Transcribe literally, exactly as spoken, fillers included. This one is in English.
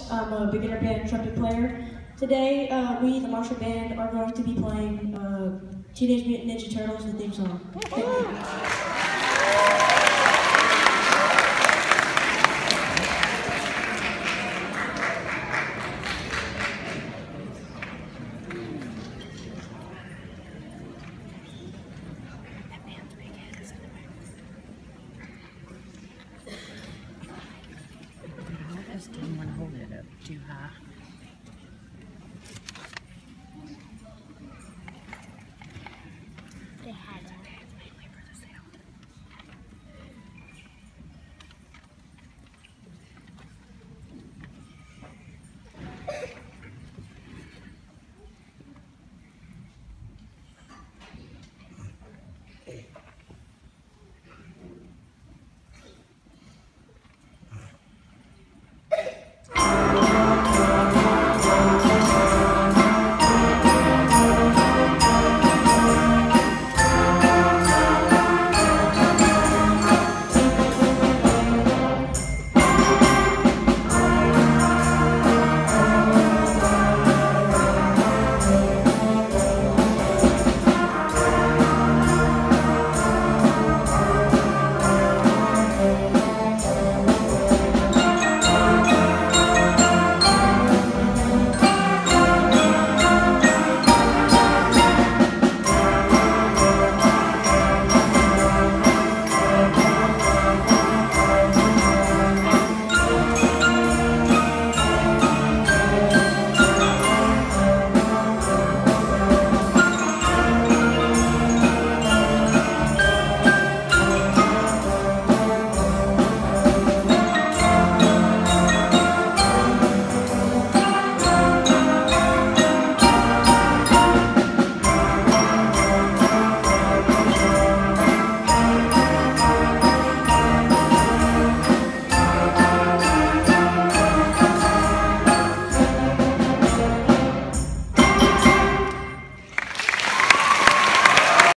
I'm a beginner band trumpet player. Today, uh, we, the Marshall Band, are going to be playing uh, Teenage Mutant Ninja Turtles, the theme song. Thank you. I just didn't want to hold it up too high.